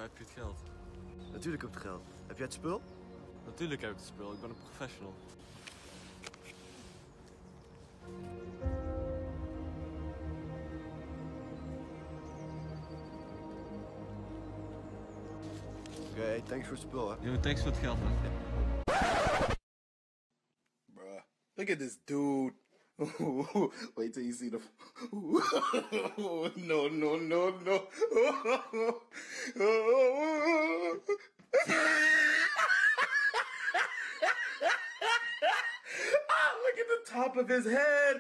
heb je het geld? Natuurlijk heb ik het geld. Heb jij het spul? Natuurlijk heb ik het spul, ik ben een professional. Oké, thanks voor het spul, hè. Yo, thanks voor het geld, man. Bruh, look at this dude. Wait till you see the. No, no, no, no. Look at the top of his head.